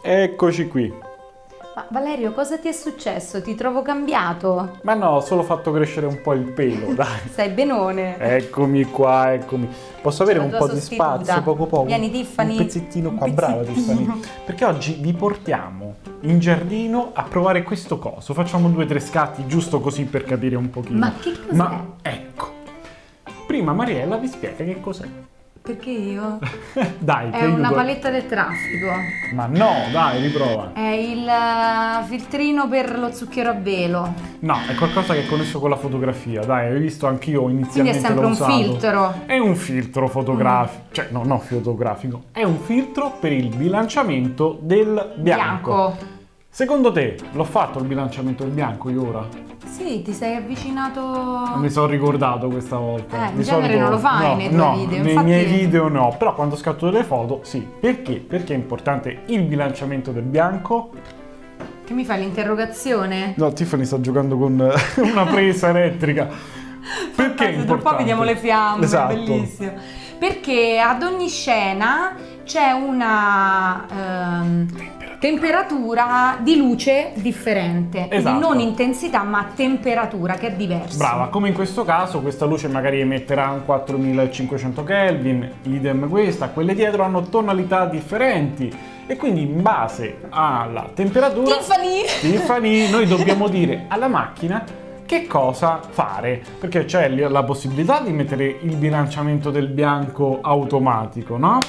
Eccoci qui. Ma Valerio, cosa ti è successo? Ti trovo cambiato. Ma no, ho solo fatto crescere un po' il pelo, dai. Sei benone. Eccomi qua, eccomi. Posso avere un po' di sostituta. spazio, poco? Vieni, Tiffany. Un pezzettino qua, Un brava pezzettino. Tiffany. Perché oggi vi portiamo in giardino a provare questo coso. Facciamo 2 o 3 scatti, giusto così per capire un pochino. Ma che cos'è? Ma ecco. Prima Mariella vi spiega che cos'è. Perché io? Dai, ti È una aiuto. paletta del traffico. Ma no, dai, riprova. È il filtrino per lo zucchero a velo. No, è qualcosa che è connesso con la fotografia. Dai, hai visto anch'io Quindi inizialmente è sempre l'ho un usato. filtro. È un filtro fotografico, cioè no, non fotografico. È un filtro per il bilanciamento del bianco. Secondo te l'ho fatto il bilanciamento del bianco io ora? Sì, ti sei avvicinato. Mi sono ricordato questa volta. In genere non lo fai nei tuoi video. Nei Infatti... miei video no, però quando scatto delle foto sì. Perché? Perché è importante il bilanciamento del bianco? Che mi fai l'interrogazione? No, Tiffany sta giocando con una presa elettrica. Perché è Tra importante? po' vediamo le fiamme, Esatto. bellissimo. Perché ad ogni scena c'è una temperatura di luce differente. Esatto. Quindi non intensità ma temperatura, che è diversa. Brava, come in questo caso questa luce magari emetterà un 4500 Kelvin, idem questa, quelle dietro hanno tonalità differenti e quindi in base alla temperatura Tiffany, noi dobbiamo dire alla macchina che cosa fare, perché c'è la possibilità di mettere il bilanciamento del bianco automatico, no?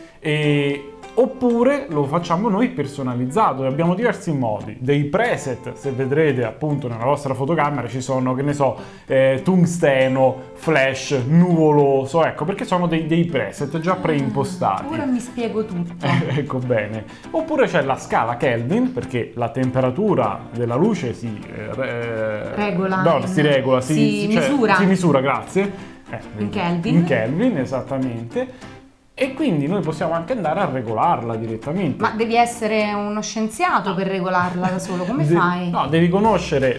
Oppure lo facciamo noi personalizzato e abbiamo diversi modi, dei preset, se vedrete appunto nella vostra fotocamera ci sono, che ne so, tungsteno, flash, nuvoloso, ecco, perché sono dei preset già preimpostati. Ora mi spiego tutto. Ecco bene. Oppure c'è la scala Kelvin, perché la temperatura della luce si regola. No, si regola, Si misura. Si misura, grazie. In Kelvin. In Kelvin, esattamente. E quindi noi possiamo anche andare a regolarla direttamente. Ma devi essere uno scienziato per regolarla da solo, come fai? No, devi conoscere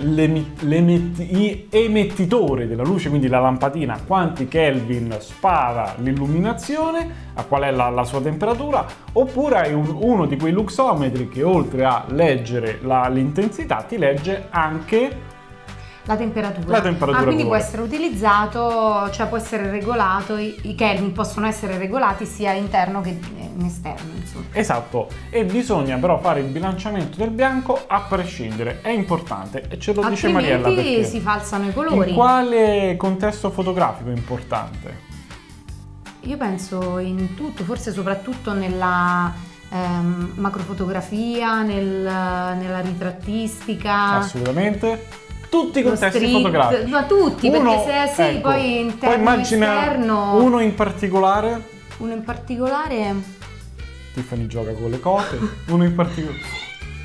l'emettitore della luce, quindi la lampadina, a quanti Kelvin spara l'illuminazione, a qual è la sua temperatura, oppure hai uno di quei luxometri che oltre a leggere l'intensità ti legge anche la temperatura. La temperatura quindi pure. può essere utilizzato, cioè può essere regolato, i Kelvin possono essere regolati sia interno che in esterno, insomma. Esatto, e bisogna però fare il bilanciamento del bianco a prescindere, è importante e ce lo dice Mariella perché. Altrimenti si falsano i colori. In quale contesto fotografico è importante? Io penso in tutto, forse soprattutto nella macrofotografia, nella ritrattistica. Assolutamente. Tutti i contesti fotografici. Ma tutti, perché se sì, ecco, poi interno poi immagina esterno. uno in particolare. Uno in particolare. Tiffany gioca con le cose. Uno in particolare.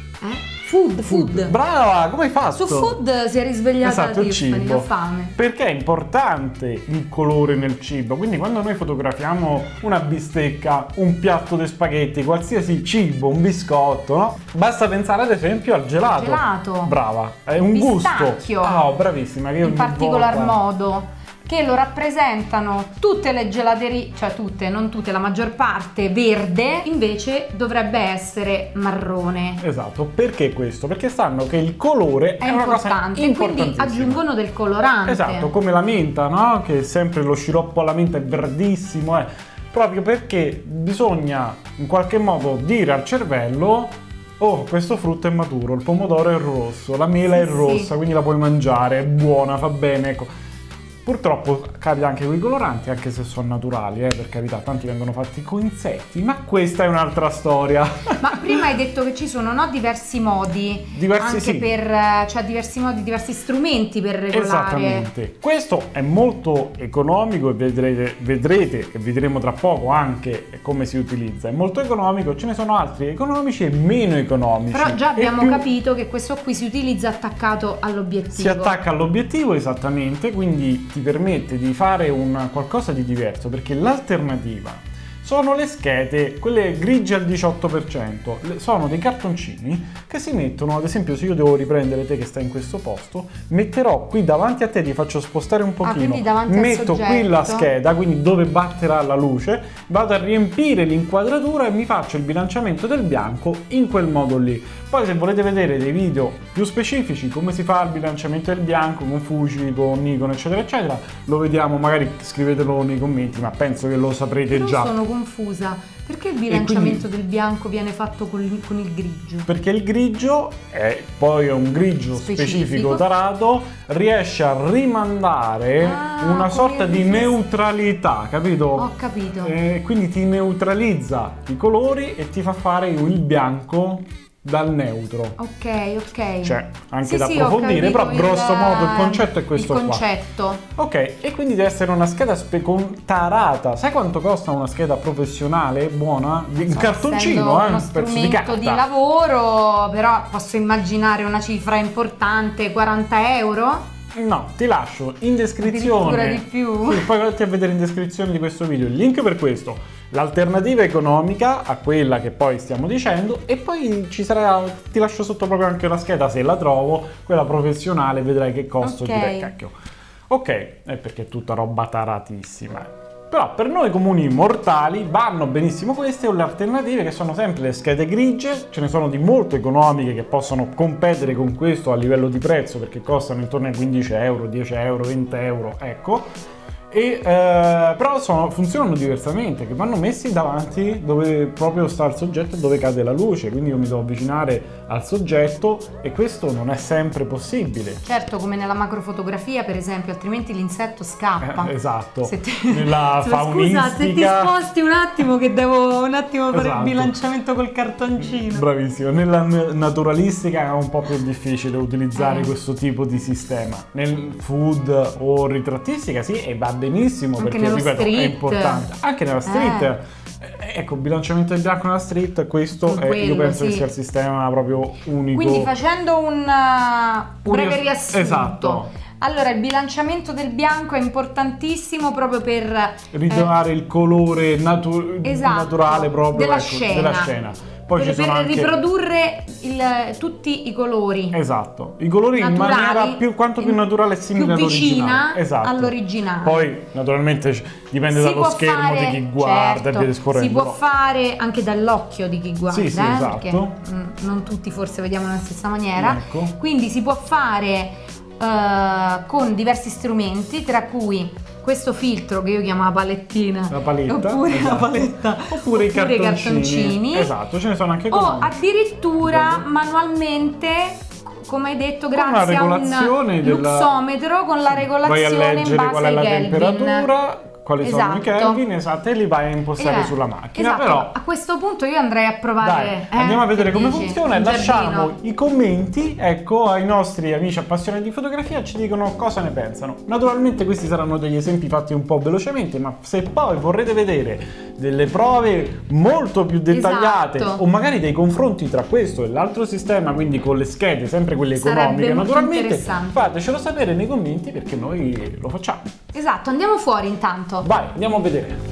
Food. Brava, come hai fatto? Su food si è risvegliata Esatto, il Tiffany, cibo. ha fame. Perché è importante il colore nel cibo, quindi quando noi fotografiamo una bistecca, un piatto di spaghetti, qualsiasi cibo, un biscotto, no? Basta pensare ad esempio al gelato. Gelato. Brava, è un Pistacchio. gusto. Oh, bravissima. Che io In ogni particolar volta- modo, che lo rappresentano tutte le gelaterie, cioè tutte, non tutte, la maggior parte verde, invece dovrebbe essere marrone. Esatto, perché questo? Perché sanno che il colore è una cosa importante, quindi importantissima. aggiungono del colorante. Esatto, come la menta, no? Che è sempre lo sciroppo alla menta è verdissimo, proprio perché bisogna in qualche modo dire al cervello: oh, questo frutto è maturo, il pomodoro è rosso, la mela è rossa, quindi la puoi mangiare, è buona, fa bene, ecco. Purtroppo cambia anche con i coloranti, anche se sono naturali, per carità, tanti vengono fatti con insetti, ma questa è un'altra storia. Ma prima hai detto che ci sono, no, diversi modi, Diversi, anche sì. cioè diversi modi, diversi strumenti per regolare. Esattamente. Questo è molto economico e vedrete e vedremo tra poco anche come si utilizza. È molto economico, ce ne sono altri economici e meno economici. Però già abbiamo E più capito che questo qui si utilizza attaccato all'obiettivo. si attacca all'obiettivo, esattamente, quindi ti permette di fare qualcosa di diverso, perché l'alternativa sono le schede, quelle grigie al 18%. Sono dei cartoncini che si mettono, ad esempio se io devo riprendere te che stai in questo posto, metterò qui davanti a te, ti faccio spostare un pochino, quindi davanti al metto qui soggetto. la scheda, quindi dove batterà la luce, vado a riempire l'inquadratura e mi faccio il bilanciamento del bianco in quel modo lì. Poi se volete vedere dei video più specifici, come si fa il bilanciamento del bianco con Fuji, con Nikon, eccetera, eccetera, lo vediamo, magari scrivetelo nei commenti, ma penso che lo saprete Però già. sono confusa. Perché il bilanciamento del bianco viene fatto con il grigio? Perché il grigio, poi è un grigio specifico tarato, riesce a rimandare una sorta di neutralità, capito? Ho capito. Quindi ti neutralizza i colori e ti fa fare il bianco dal neutro. Ok. Cioè, anche Sì, da sì, ho approfondire, però capito grosso modo il concetto è questo il concetto. qua. Ok, e quindi deve essere una scheda tarata. Sai quanto costa una scheda professionale buona? Un cartoncino, uno un pezzo di carta. strumento di lavoro, però posso immaginare una cifra importante, 40 euro? No, ti lascio in descrizione. Addirittura di più. Sì, poi vatti a vedere in descrizione di questo video il link per questo, l'alternativa economica a quella che poi stiamo dicendo, e poi ci sarà, ti lascio sotto proprio anche la scheda se la trovo, quella professionale, vedrai che costo direi cacchio. Ok, è perché è tutta roba taratissima. Però per noi comuni mortali vanno benissimo queste o le alternative, che sono sempre le schede grigie. Ce ne sono di molto economiche che possono competere con questo a livello di prezzo, perché costano intorno ai 15 euro, 10 euro, 20 euro, ecco. Però funzionano diversamente, che vanno messi davanti dove proprio sta il soggetto e dove cade la luce, quindi io mi devo avvicinare al soggetto e questo non è sempre possibile. Certo, come nella macrofotografia per esempio, altrimenti l'insetto scappa. Esatto. Nella faunistica... Scusa, se ti sposti un attimo che devo un attimo fare il bilanciamento col cartoncino. Bravissimo. Nella naturalistica è un po' più difficile utilizzare questo tipo di sistema. Nel food o ritrattistica sì, e va benissimo, anche perché ripeto street. è importante. Anche nella street. Ecco, bilanciamento del bianco nella street, questo io penso che sia il sistema proprio unico. Quindi facendo un breve riassunto. Esatto. Allora, il bilanciamento del bianco è importantissimo proprio per ritrovare il colore naturale proprio della scena. Poi ci sono per anche... riprodurre tutti i colori. Esatto, i colori naturali, in maniera quanto più naturale e simile più all'originale. Vicina all'originale. Poi naturalmente dipende dallo schermo di chi guarda e via discorrendo. Si può fare anche dall'occhio di chi guarda, sì, esatto. Perché non tutti forse vediamo nella stessa maniera. Ecco. Quindi si può fare con diversi strumenti, tra cui questo filtro che io chiamo la palettina, la paletta, oppure la paletta, oppure i cartoncini. Esatto, ce ne sono anche o addirittura manualmente, come hai detto, grazie a un luxometro con la regolazione in base qual è la ai Kelvin. temperatura, quali sono i Kelvin, esatto, e li vai a impostare sulla macchina. Esatto. Però a questo punto io andrei a provare. Dai, andiamo a vedere come funziona e lasciamo i commenti, ecco, ai nostri amici appassionati di fotografia, ci dicono cosa ne pensano. Naturalmente questi saranno degli esempi fatti un po' velocemente, ma se poi vorrete vedere delle prove molto più dettagliate o magari dei confronti tra questo e l'altro sistema, quindi con le schede, sempre quelle economiche, naturalmente fatecelo sapere nei commenti, perché noi lo facciamo. Esatto, andiamo fuori intanto. Vai, andiamo a vedere.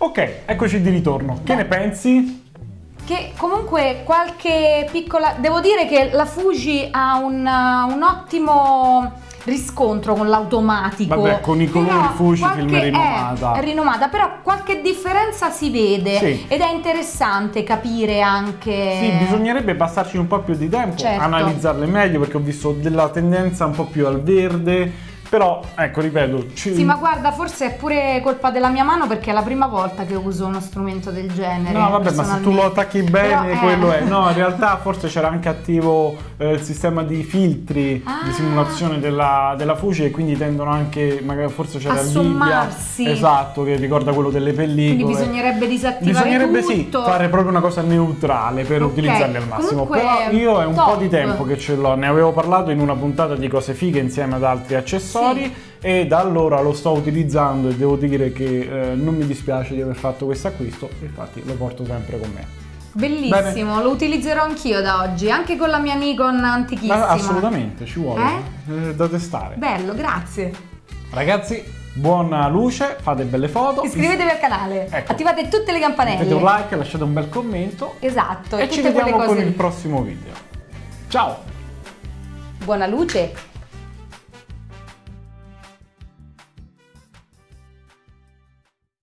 Ok, eccoci di ritorno. Che ne pensi? Che comunque qualche piccola... Devo dire che la Fuji ha un ottimo riscontro con l'automatico. Vabbè, con i colori Fuji film è rinomata. È rinomata, però qualche differenza si vede, sì. Ed è interessante capire anche... Sì, bisognerebbe passarci un po' più di tempo, certo. Analizzarle meglio, perché ho visto della tendenza un po' più al verde. Però, ecco, ripeto... Sì, ma guarda, forse è pure colpa della mia mano, perché è la prima volta che uso uno strumento del genere. No, vabbè, ma se tu lo attacchi bene, però, quello è. No, in realtà forse c'era anche attivo il sistema di filtri di simulazione della Fuji, e quindi tendono anche, magari forse c'era il Nvidia, esatto, che ricorda quello delle pellicole. Quindi bisognerebbe disattivare tutto. Sì, fare proprio una cosa neutrale per utilizzarli al massimo. Comunque, però io è un po' di tempo che ce l'ho, ne avevo parlato in una puntata di cose fighe insieme ad altri accessori. E da allora lo sto utilizzando e devo dire che non mi dispiace di aver fatto questo acquisto, infatti lo porto sempre con me. Bellissimo. Bene. Lo utilizzerò anch'io da oggi, anche con la mia Nikon antichissima. Ma assolutamente, ci vuole da testare. Bello, grazie. Ragazzi, buona luce, fate belle foto. Iscrivetevi al canale, ecco. Attivate tutte le campanelle. Mettete un like, lasciate un bel commento. Esatto. E ci vediamo con il prossimo video. Ciao! Buona luce!